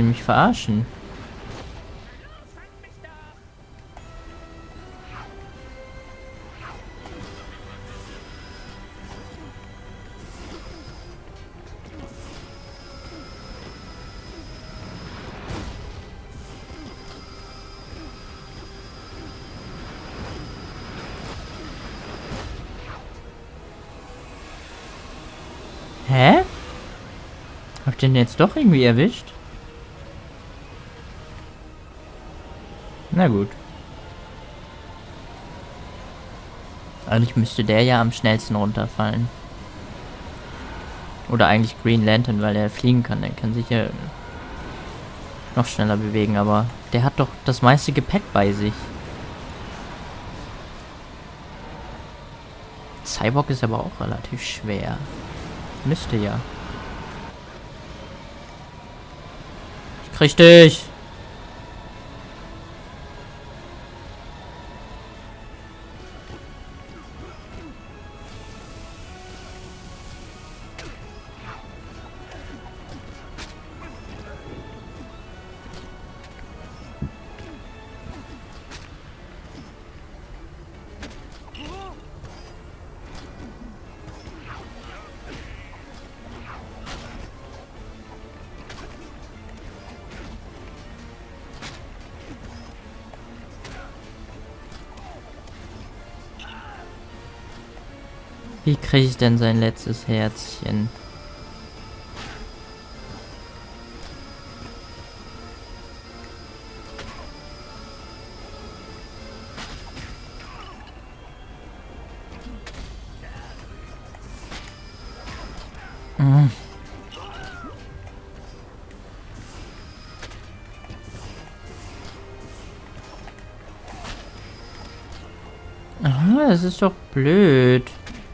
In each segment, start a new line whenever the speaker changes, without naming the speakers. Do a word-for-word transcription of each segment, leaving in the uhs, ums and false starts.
Will mich verarschen? Hä? Hab ich den jetzt doch irgendwie erwischt? Na gut. Eigentlich müsste der ja am schnellsten runterfallen. Oder eigentlich Green Lantern, weil er fliegen kann. Der kann sich ja noch schneller bewegen, aber der hat doch das meiste Gepäck bei sich. Cyborg ist aber auch relativ schwer. Müsste ja. Ich krieg dich! Wie kriege ich denn sein letztes Herzchen? Hm. Aha, das ist doch blöd.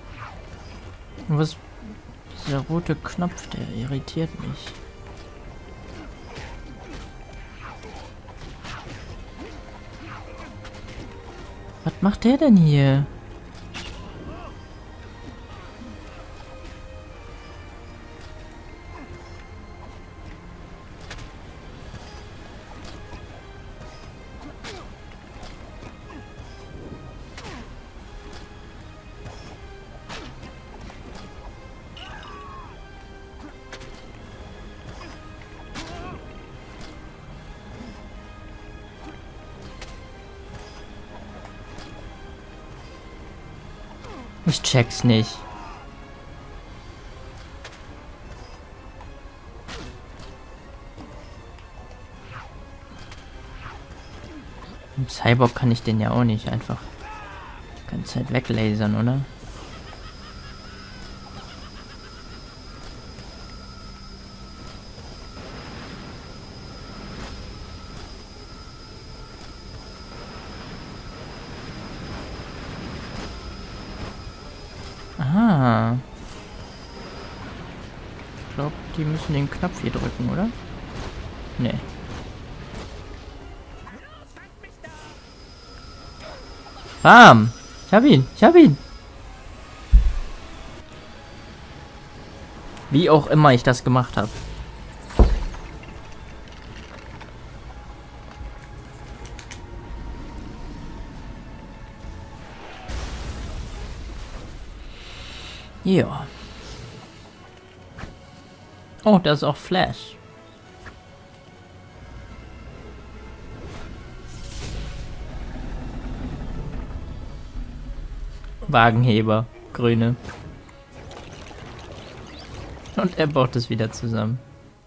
Was? Dieser rote Knopf, der irritiert mich. Was macht der denn hier? Ich check's nicht. Im Cyborg kann ich den ja auch nicht einfach die ganze Zeit weglasern, oder? Aha. Ich glaube, die müssen den Knopf hier drücken, oder? Nee. Bam! Ich hab ihn! Ich hab ihn! Wie auch immer ich das gemacht habe. Ja. Oh, da ist auch Flash. Wagenheber, grüne. Und er baut es wieder zusammen.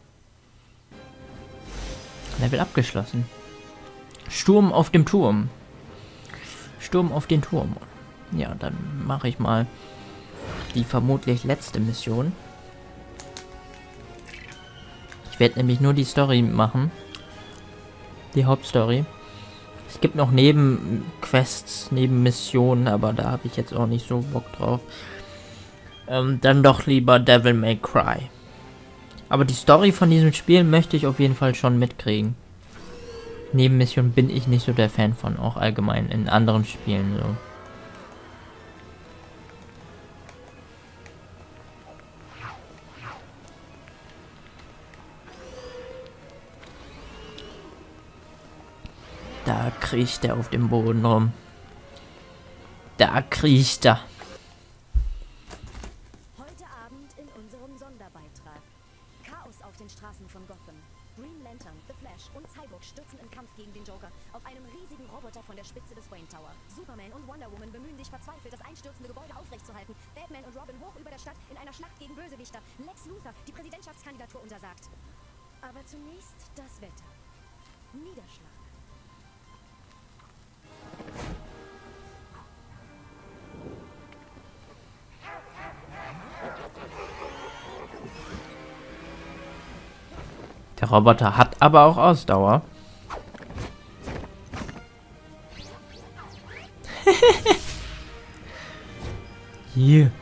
Level abgeschlossen. Sturm auf dem Turm. Sturm auf den Turm. Ja, dann mache ich mal die vermutlich letzte Mission. Ich werde nämlich nur die Story machen. Die Hauptstory. Es gibt noch Nebenquests, Nebenmissionen, aber da habe ich jetzt auch nicht so Bock drauf. Ähm, dann doch lieber Devil May Cry. Aber die Story von diesem Spiel möchte ich auf jeden Fall schon mitkriegen. Nebenmission bin ich nicht so der Fan von, auch allgemein in anderen Spielen so. Da kriecht er auf dem Boden rum. Da kriecht er.
Heute Abend in unserem Sonderbeitrag. Chaos auf den Straßen von Gotham. Green Lantern, The Flash und Cyborg stürzen im Kampf gegen den Joker auf einem riesigen Roboter von der Spitze des Wayne Tower. Superman und Wonder Woman bemühen sich verzweifelt, das einstürzende Gebäude aufrechtzuerhalten. Batman und Robin hoch über der Stadt in einer Schlacht gegen Bösewichter. Lex Luthor die Präsidentschaftskandidatur untersagt. Aber zunächst das Wetter. Niederschlag.
Der Roboter hat aber auch Ausdauer. Hier.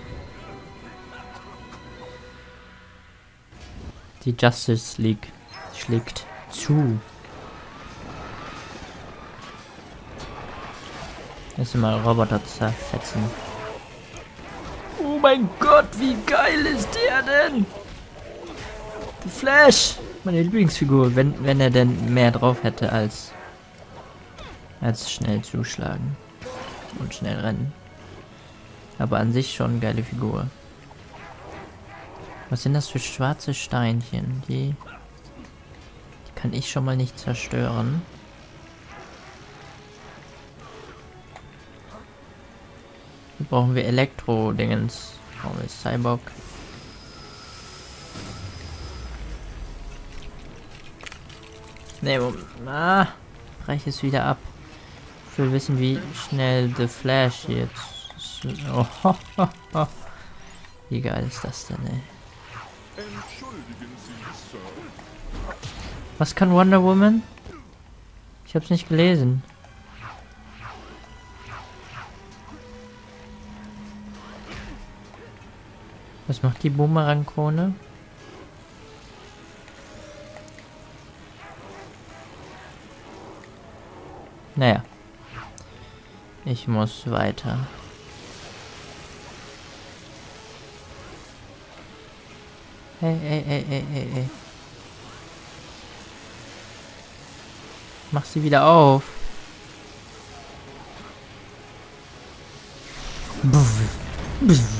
Die Justice League schlägt zu. Lass mal Roboter zerfetzen. Oh mein Gott, wie geil ist der denn? The Flash! Meine Lieblingsfigur, wenn, wenn er denn mehr drauf hätte als, als schnell zuschlagen und schnell rennen. Aber an sich schon eine geile Figur. Was sind das für schwarze Steinchen? Die, die kann ich schon mal nicht zerstören. Hier brauchen wir Elektro-Dingens. Brauchen wir Cyborg. Ne, ah, breche es wieder ab. Ich will wissen, wie schnell The Flash jetzt. Oh, ho, ho, ho. Wie geil ist das denn, ey? Was kann Wonder Woman? Ich hab's nicht gelesen. Was macht die Boomerang-Krone? Naja. Ich muss weiter. Hey, hey, hey, hey, hey, hey. Mach sie wieder auf. Buff. Buff.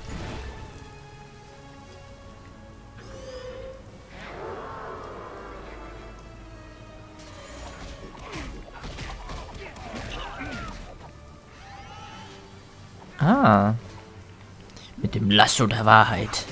Ah. Mit dem Lasso der Wahrheit.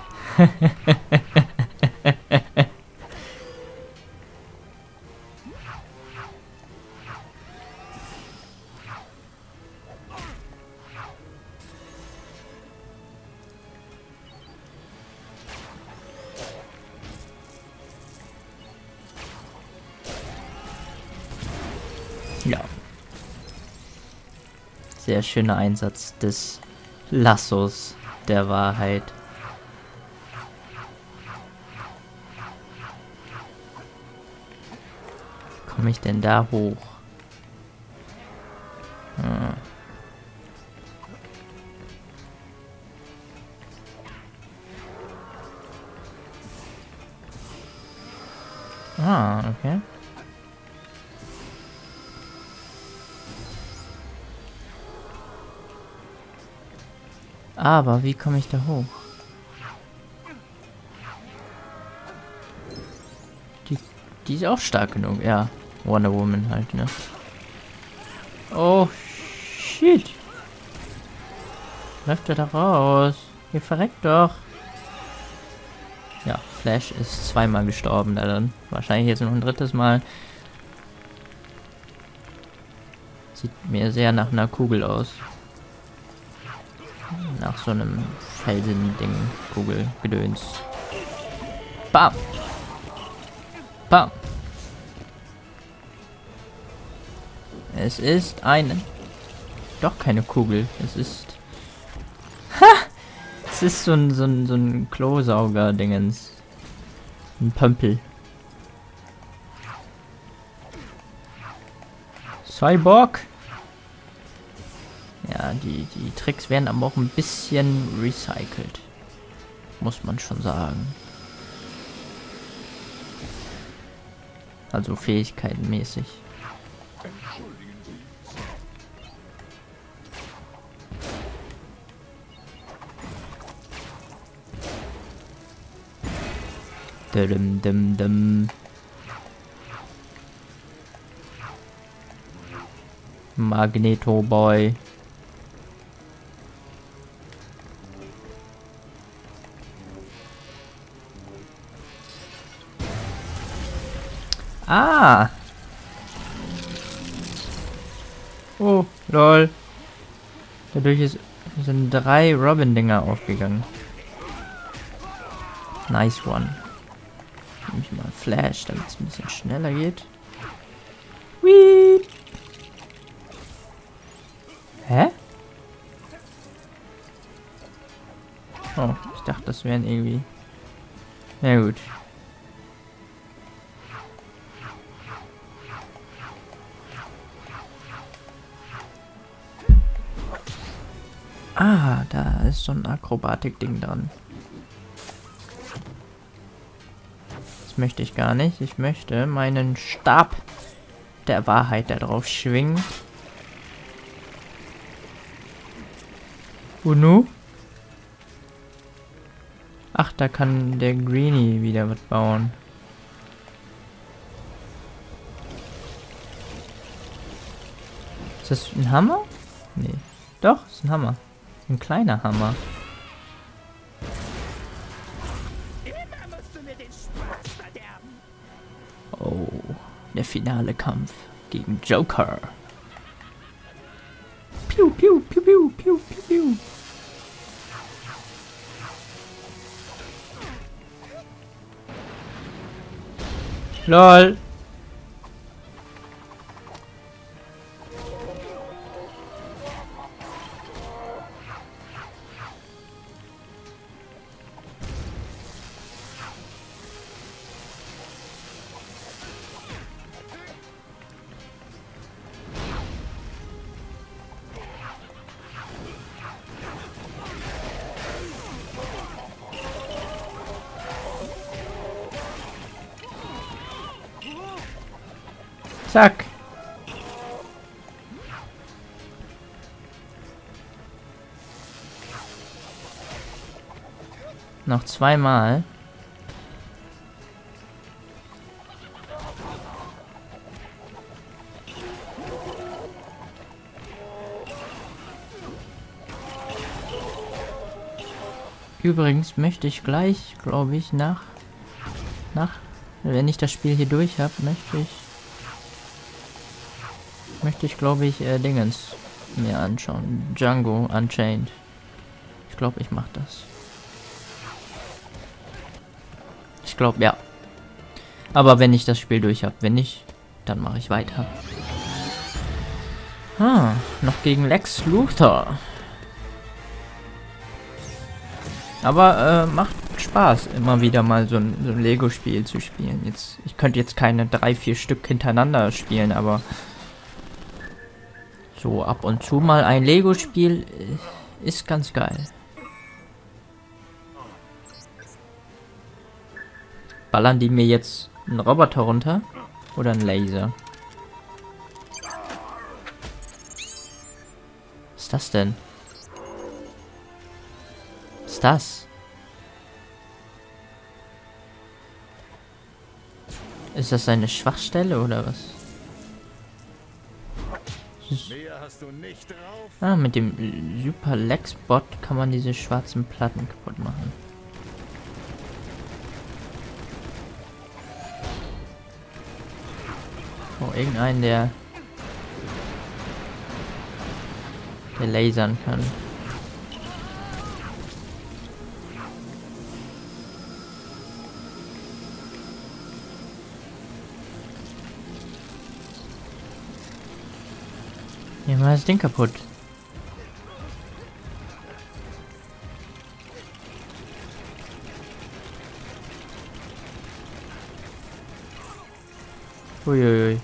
Ja. Sehr schöner Einsatz des Lassos der Wahrheit. Wie komme ich denn da hoch? Hm. Ah, okay. Aber wie komme ich da hoch? Die, die ist auch stark genug, ja. Wonder Woman halt, ne? Oh, shit. Läuft er da raus? Ihr verreckt doch. Ja, Flash ist zweimal gestorben da dann. Wahrscheinlich jetzt noch ein drittes Mal. Sieht mir sehr nach einer Kugel aus. Nach so einem Felsen-Ding, Kugel, Gedöns. Bam! Bam! Es ist eine... Doch keine Kugel. Es ist... Ha! Es ist so ein, so ein, so ein Klosauger-Dingens. Ein Pömpel. Cyborg! Ja, die, die Tricks werden aber auch ein bisschen recycelt. Muss man schon sagen. Also fähigkeitenmäßig. Dim, dim, dim. Magneto Boy. Ah. Oh, lol. Dadurch ist, sind drei Robin-Dinger aufgegangen. Nice one. Nehme ich mal Flash, damit es ein bisschen schneller geht. Whee! Hä? Oh, ich dachte, das wären irgendwie... Na gut. Ah, da ist so ein Akrobatik-Ding dran. Das möchte ich gar nicht. Ich möchte meinen Stab der Wahrheit da drauf schwingen. Und nu? Ach, da kann der Greenie wieder was bauen. Ist das ein Hammer? Nee. Doch, ist ein Hammer. Ein kleiner Hammer. Oh, der finale Kampf gegen Joker. Piu, piu, piu, piu, piu, piu, piu. LOL. Zack. Noch zweimal. Übrigens möchte ich gleich, glaube ich, nach, nach, wenn ich das Spiel hier durch habe, möchte ich, möchte ich, glaube ich, äh, Dingens mir anschauen. Django Unchained. Ich glaube, ich mache das. Ich glaube, ja. Aber wenn ich das Spiel durch habe, wenn nicht, dann mache ich weiter. Ah, noch gegen Lex Luthor. Aber äh, macht Spaß, immer wieder mal so ein, so ein Lego-Spiel zu spielen. Jetzt, ich könnte jetzt keine drei, vier Stück hintereinander spielen, aber so ab und zu mal ein Lego-Spiel ist ganz geil. Ballern die mir jetzt einen Roboter runter oder einen Laser? Was ist das denn? Was ist das? Ist das eine Schwachstelle oder was?
Mehr hast du nicht drauf?
Ah, mit dem Super Lex Bot kann man diese schwarzen Platten kaputt machen. Oh, irgendeinen, der der lasern kann. Ja, mal das Ding kaputt. Uiuiui.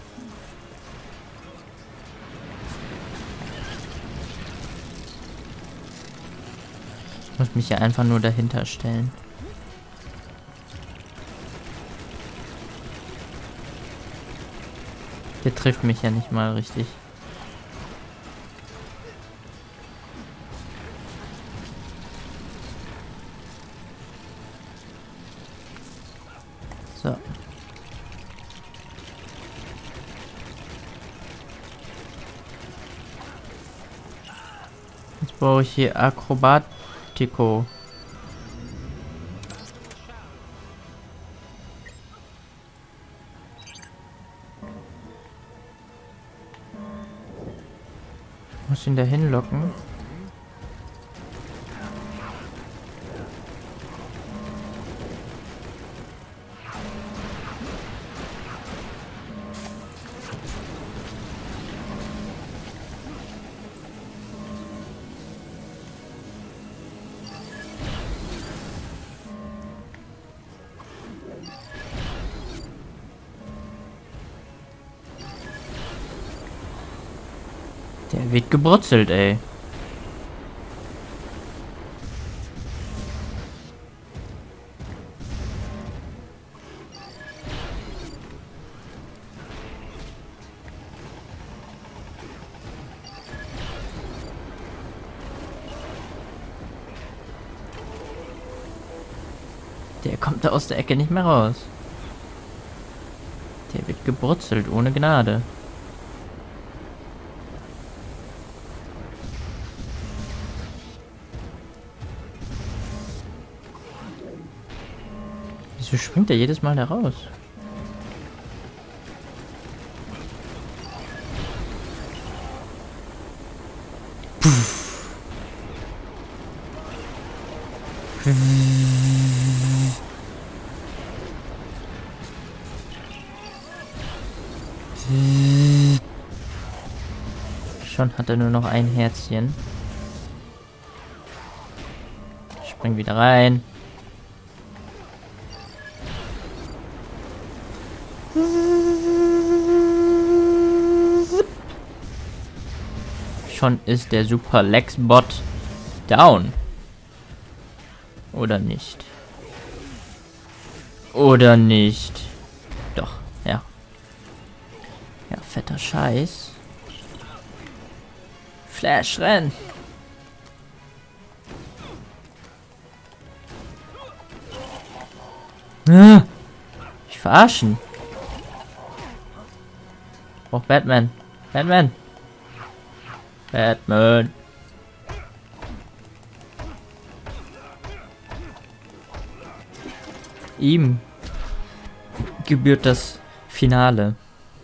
Ich muss mich ja einfach nur dahinter stellen. Der trifft mich ja nicht mal richtig. So. Jetzt brauche ich hier Akrobatico. Muss ihn da hinlocken. Der wird gebrutzelt, ey. Der kommt da aus der Ecke nicht mehr raus. Der wird gebrutzelt ohne Gnade. Wieso springt er jedes Mal da raus? Schon hat er nur noch ein Herzchen. Spring wieder rein. Schon ist der Super Lex-Bot down. Oder nicht? Oder nicht? Doch, ja. Ja, fetter Scheiß. Flash, renn! Ah, ich verarschen. Oh, Batman. Batman. Batman. Ihm gebührt das Finale.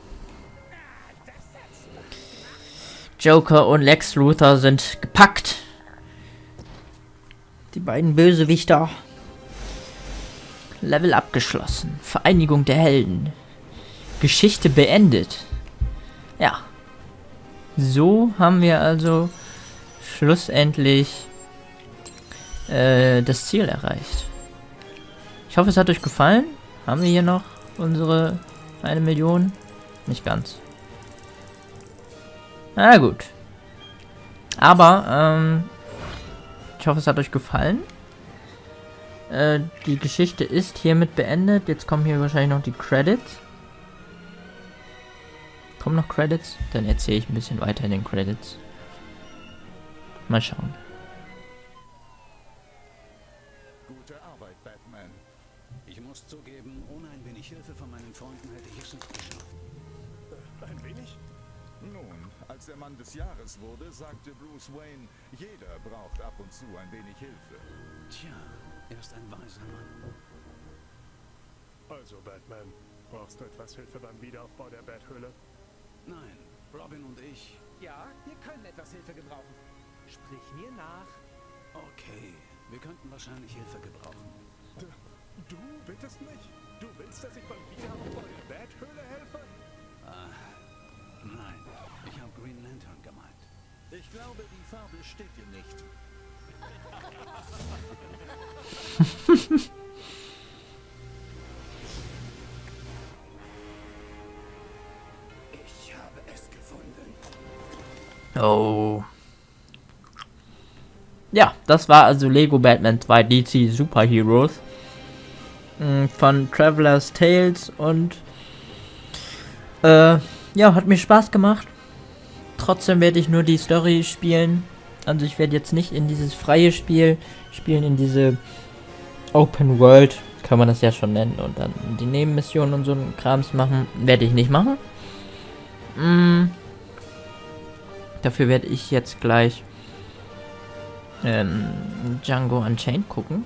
Joker und Lex Luthor sind gepackt. Die beiden Bösewichter. Level abgeschlossen. Vereinigung der Helden. Geschichte beendet. Ja. So haben wir also schlussendlich äh, das Ziel erreicht. Ich hoffe, es hat euch gefallen. Haben wir hier noch unsere eine Million? Nicht ganz. Na gut. Aber, ähm, ich hoffe, es hat euch gefallen. Äh, die Geschichte ist hiermit beendet. Jetzt kommen hier wahrscheinlich noch die Credits. Kommen noch Credits? Dann erzähle ich ein bisschen weiter in den Credits. Mal schauen.
Gute Arbeit, Batman.
Ich muss zugeben, ohne ein wenig Hilfe von meinen Freunden hätte ich es nicht geschafft.
Äh, ein wenig? Nun, als der Mann des Jahres wurde, sagte Bruce Wayne, jeder braucht ab und zu ein wenig Hilfe.
Tja, er ist ein weiser Mann.
Also, Batman, brauchst du etwas Hilfe beim Wiederaufbau der Bathöhle?
Nein, Robin und ich...
Ja, wir können etwas Hilfe gebrauchen. Sprich mir nach.
Okay, wir könnten wahrscheinlich Hilfe gebrauchen.
Du, du bittest mich? Du willst, dass ich beim Wiederaufbau der Bathöhle helfe?
Ah, nein, ich habe Green Lantern gemeint.
Ich glaube, die Farbe steht dir nicht.
Ich habe es gefunden.
Oh. Ja, das war also Lego Batman zwei D C Super Heroes von Traveler's Tales und äh, ja, hat mir Spaß gemacht. Trotzdem werde ich nur die Story spielen. Also ich werde jetzt nicht in dieses freie Spiel spielen, in diese Open World, kann man das ja schon nennen, und dann die Nebenmissionen und so einen Krams machen. Werde ich nicht machen. Mm. Dafür werde ich jetzt gleich ähm, Django Unchained gucken.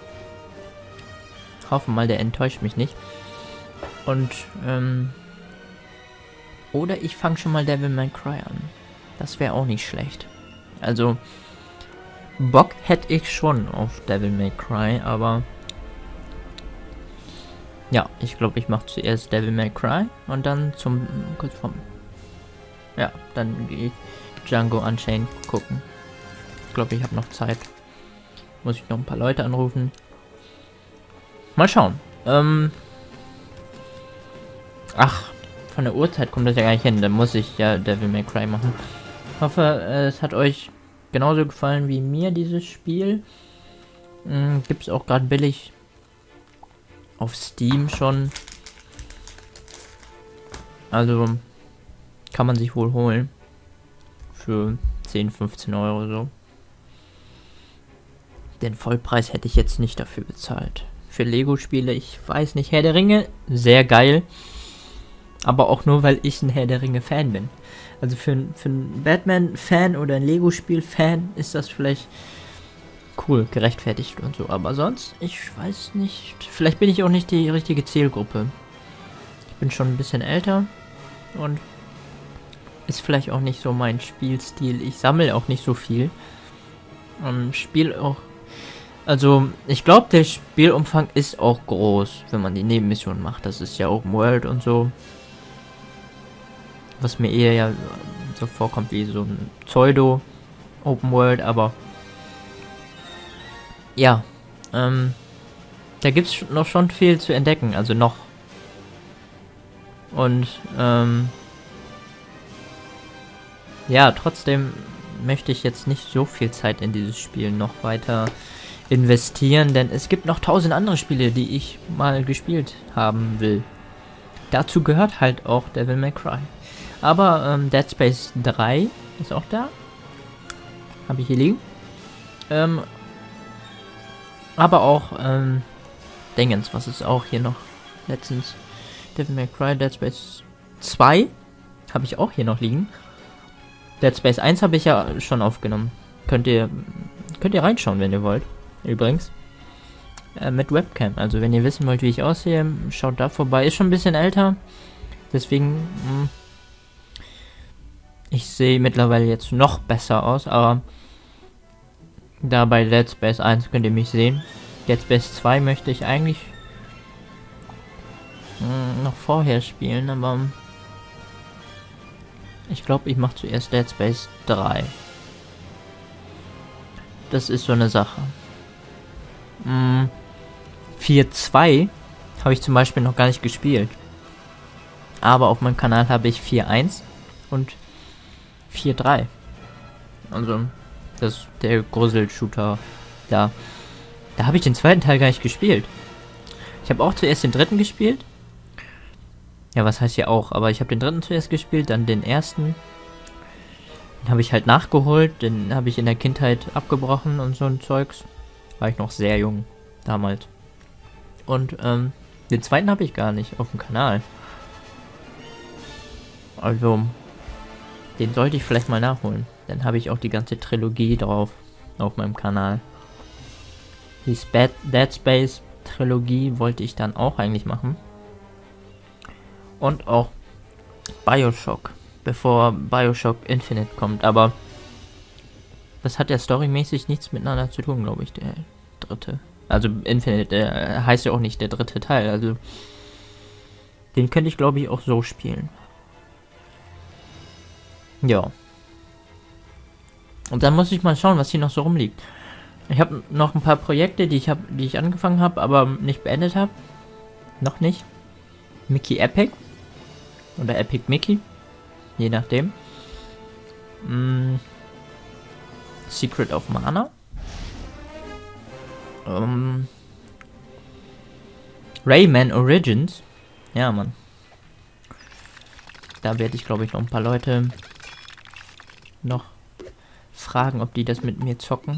Hoffen mal, der enttäuscht mich nicht. Und, ähm... oder ich fange schon mal Devil May Cry an. Das wäre auch nicht schlecht. Also, Bock hätte ich schon auf Devil May Cry, aber... ja, ich glaube, ich mache zuerst Devil May Cry und dann zum... kurz vom... ja, dann gehe ich Django Unchained gucken. Ich glaube, ich habe noch Zeit. Muss ich noch ein paar Leute anrufen. Mal schauen. Ähm... Ach, von der Uhrzeit kommt das ja gar nicht hin. Dann muss ich ja Devil May Cry machen. Ich hoffe, es hat euch genauso gefallen wie mir, dieses Spiel. Mhm, gibt es auch gerade billig auf Steam schon. Also kann man sich wohl holen. Für zehn, fünfzehn Euro so. Den Vollpreis hätte ich jetzt nicht dafür bezahlt. Für Lego-Spiele, ich weiß nicht, Herr der Ringe, sehr geil. Aber auch nur, weil ich ein Herr der Ringe-Fan bin. Also für, für einen Batman-Fan oder ein Lego-Spiel-Fan ist das vielleicht cool, gerechtfertigt und so. Aber sonst, ich weiß nicht. Vielleicht bin ich auch nicht die richtige Zielgruppe. Ich bin schon ein bisschen älter und ist vielleicht auch nicht so mein Spielstil. Ich sammle auch nicht so viel. Und spiele auch... Also, ich glaube, der Spielumfang ist auch groß, wenn man die Nebenmissionen macht. Das ist ja Open World und so. Was mir eher ja so vorkommt wie so ein Pseudo Open World, aber ja, ähm, da gibt es noch schon viel zu entdecken, also noch. Und ähm, ja, trotzdem möchte ich jetzt nicht so viel Zeit in dieses Spiel noch weiter investieren, denn es gibt noch tausend andere Spiele, die ich mal gespielt haben will. Dazu gehört halt auch Devil May Cry. Aber ähm, Dead Space drei ist auch da. Habe ich hier liegen. Ähm, aber auch ähm, Dingens, was ist auch hier noch letztens. Devil May Cry, Dead Space zwei habe ich auch hier noch liegen. Dead Space eins habe ich ja schon aufgenommen. Könnt ihr könnt ihr reinschauen, wenn ihr wollt. Übrigens. Äh, mit Webcam. Also wenn ihr wissen wollt, wie ich aussehe, schaut da vorbei. Ist schon ein bisschen älter. Deswegen... Mh, ich sehe mittlerweile jetzt noch besser aus, aber da bei Dead Space eins könnt ihr mich sehen. Dead Space zwei möchte ich eigentlich mh, noch vorher spielen, aber ich glaube, ich mache zuerst Dead Space drei. Das ist so eine Sache. Mh, vier Punkt zwei habe ich zum Beispiel noch gar nicht gespielt. Aber auf meinem Kanal habe ich vier Punkt eins und vier Punkt drei. Also, das ist der Grussel-Shooter da. Da habe ich den zweiten Teil gar nicht gespielt. Ich habe auch zuerst den dritten gespielt. Ja, was heißt ja auch, aber ich habe den dritten zuerst gespielt, dann den ersten. Den habe ich halt nachgeholt, den habe ich in der Kindheit abgebrochen und so ein Zeugs. War ich noch sehr jung damals. Und ähm, den zweiten habe ich gar nicht auf dem Kanal. Also, den sollte ich vielleicht mal nachholen. Dann habe ich auch die ganze Trilogie drauf auf meinem Kanal. Die Sp- Dead Space Trilogie wollte ich dann auch eigentlich machen. Und auch Bioshock, bevor Bioshock Infinite kommt. Aber das hat ja storymäßig nichts miteinander zu tun, glaube ich, der dritte. Also Infinite, der heißt ja auch nicht der dritte Teil. Also den könnte ich, glaube ich, auch so spielen. Ja. Und dann muss ich mal schauen, was hier noch so rumliegt. Ich habe noch ein paar Projekte, die ich habe, die ich angefangen habe, aber nicht beendet habe. Noch nicht. Mickey Epic. Oder Epic Mickey. Je nachdem. Mm. Secret of Mana. Um. Rayman Origins. Ja, Mann. Da werde ich, glaube ich, noch ein paar Leute noch fragen, ob die das mit mir zocken.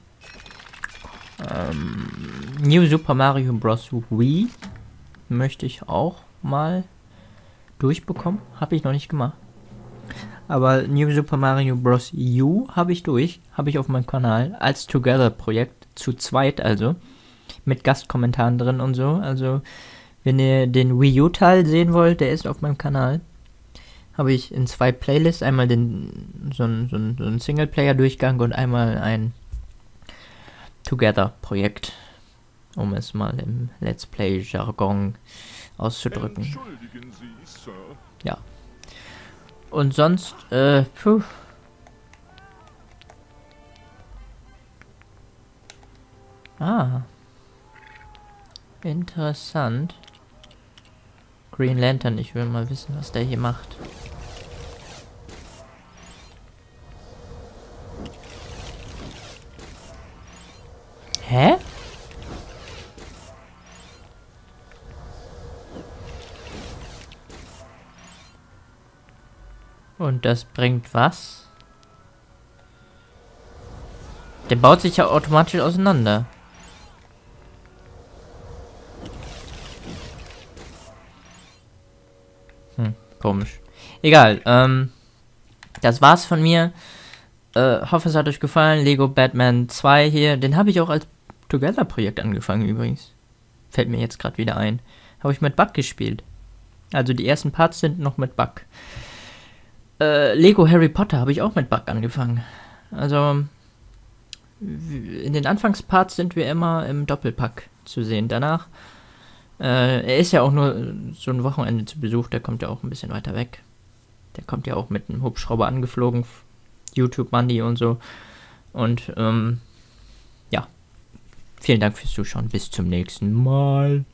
Ähm, New Super Mario Bros. Wii möchte ich auch mal durchbekommen. Habe ich noch nicht gemacht. Aber New Super Mario Bros. U habe ich durch. Habe ich auf meinem Kanal als Together-Projekt. Zu zweit also. Mit Gastkommentaren drin und so. Also, wenn ihr den Wii U-Teil sehen wollt, der ist auf meinem Kanal. Habe ich in zwei Playlists. Einmal den so ein, so ein, so ein Singleplayer-Durchgang und einmal ein Together-Projekt. Um es mal im Let's Play-Jargon auszudrücken.
Entschuldigen Sie, Sir.
Ja. Und sonst, äh, puh. Ah. Interessant. Green Lantern, ich will mal wissen, was der hier macht. Hä? Und das bringt was? Der baut sich ja automatisch auseinander. Hm, komisch. Egal, ähm, das war's von mir. Äh, hoffe, es hat euch gefallen. Lego Batman zwei hier. Den habe ich auch als Together-Projekt angefangen übrigens. Fällt mir jetzt gerade wieder ein. Habe ich mit Bug gespielt. Also die ersten Parts sind noch mit Bug. Äh, Lego Harry Potter habe ich auch mit Bug angefangen. Also in den Anfangsparts sind wir immer im Doppelpack zu sehen. Danach, äh, er ist ja auch nur so ein Wochenende zu Besuch, der kommt ja auch ein bisschen weiter weg. Der kommt ja auch mit einem Hubschrauber angeflogen, YouTube Money und so. Und ähm, ja, vielen Dank fürs Zuschauen, bis zum nächsten Mal.